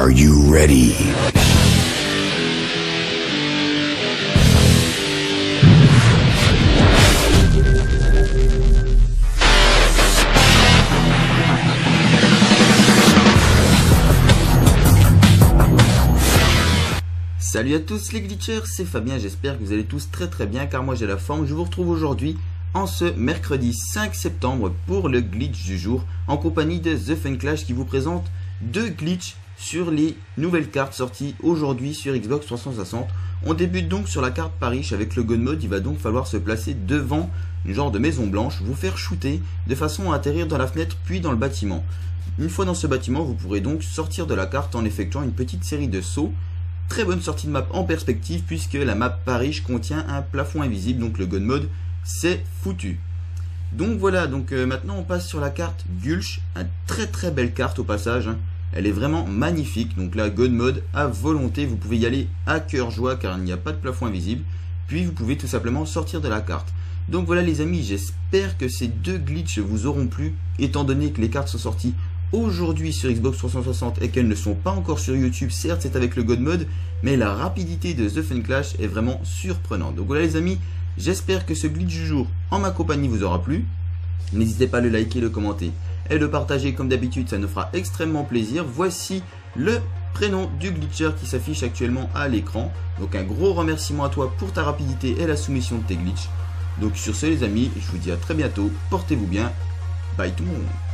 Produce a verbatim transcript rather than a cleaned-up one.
Are you ready? Salut à tous les glitchers, c'est Fabien, j'espère que vous allez tous très très bien car moi j'ai la forme. Je vous retrouve aujourd'hui en ce mercredi cinq septembre pour le glitch du jour en compagnie de The Fun Clash qui vous présente deux glitches sur les nouvelles cartes sorties aujourd'hui sur Xbox trois cent soixante. On débute donc sur la carte Paris avec le God Mode. Il va donc falloir se placer devant une genre de maison blanche, vous faire shooter de façon à atterrir dans la fenêtre puis dans le bâtiment. Une fois dans ce bâtiment, vous pourrez donc sortir de la carte en effectuant une petite série de sauts. Très bonne sortie de map en perspective puisque la map Paris contient un plafond invisible, donc le God Mode c'est foutu. Donc voilà, donc euh, maintenant on passe sur la carte Gulch, une très très belle carte au passage, hein. Elle est vraiment magnifique, donc là God Mode à volonté, vous pouvez y aller à cœur joie car il n'y a pas de plafond invisible, puis vous pouvez tout simplement sortir de la carte. Donc voilà les amis, j'espère que ces deux glitches vous auront plu, étant donné que les cartes sont sorties aujourd'hui sur Xbox trois cent soixante et qu'elles ne sont pas encore sur YouTube. Certes c'est avec le God Mode, mais la rapidité de The Fun Clash est vraiment surprenante. Donc voilà les amis, j'espère que ce glitch du jour en ma compagnie vous aura plu. N'hésitez pas à le liker, le commenter et le partager comme d'habitude, ça nous fera extrêmement plaisir. Voici le prénom du glitcher qui s'affiche actuellement à l'écran. Donc un gros remerciement à toi pour ta rapidité et la soumission de tes glitches. Donc sur ce les amis, je vous dis à très bientôt, portez-vous bien, bye tout le monde.